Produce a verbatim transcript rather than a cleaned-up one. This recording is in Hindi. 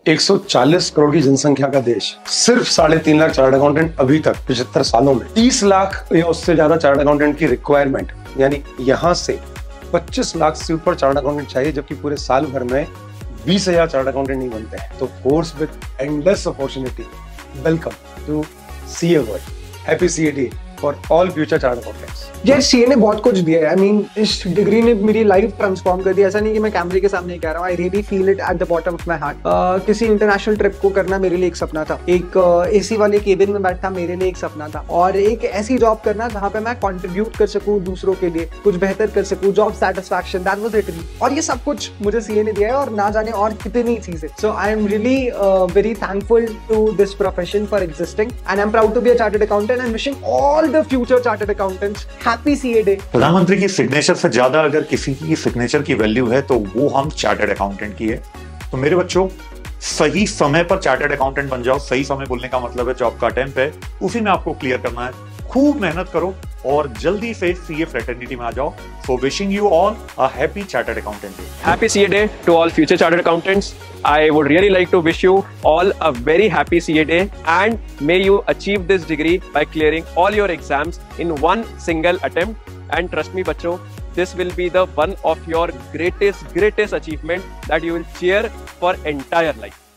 एक सौ चालीस करोड़ की जनसंख्या का देश, सिर्फ साढ़े तीन लाख चार्टर्ड अकाउंटेंट अभी तक पचहत्तर सालों में, तीस लाख या उससे ज्यादा चार्टर्ड अकाउंटेंट की रिक्वायरमेंट, यानी यहां से पच्चीस लाख से ऊपर चार्टर्ड अकाउंटेंट चाहिए, जबकि पूरे साल भर में बीस हजार चार्टर्ड अकाउंटेंट नहीं बनते हैं। तो course with endless opportunity, welcome to CA world, happy CA day for all future chartered accountants. यार सीए ने बहुत कुछ दिया है। आई मीन इस डिग्री ने मेरी लाइफ ट्रांसफॉर्म कर दी। ऐसा नहीं कि मैं कैमरे के सामने कह रहा हूँ, I really feel it at the bottom of my heart. किसी इंटरनेशनल ट्रिप को करना मेरे लिए एक सपना था, एक एसी वाले केबिन में बैठना मेरे लिए एक सपना था, और एक ऐसी जॉब करना जहाँ पे मैं कंट्रीब्यूट कर सकूँ दूसरों के लिए, कुछ बेहतर कर सकूँ, job satisfaction, that was it. और ये सब कुछ मुझे सीए ने दिया है, और ना जाने और कितनी चीजें। So I am really very thankful to this profession for existing, and I am proud to be a chartered accountant and wishing all the future chartered accountants happy CA day. प्रधानमंत्री की सिग्नेचर से ज्यादा अगर किसी की सिग्नेचर की वैल्यू है तो वो हम चार्टर्ड अकाउंटेंट की है। तो मेरे बच्चों, सही समय पर चार्टर्ड अकाउंटेंट बन जाओ। सही समय बोलने का मतलब है जो आपका अटेम्प्ट है उसी में आपको क्लियर करना है। खूब मेहनत करो और जल्दी से सीए फ्रेटर्निटी में आ जाओ। So wishing you all a happy chartered accountant day. Happy C A Day to all future chartered accountants. I would really like to wish you all a very happy C A Day, and may you achieve this degree by clearing all your exams in one single attempt. And trust me बच्चों, this will be the one of your greatest greatest achievement that you will cheer for entire life.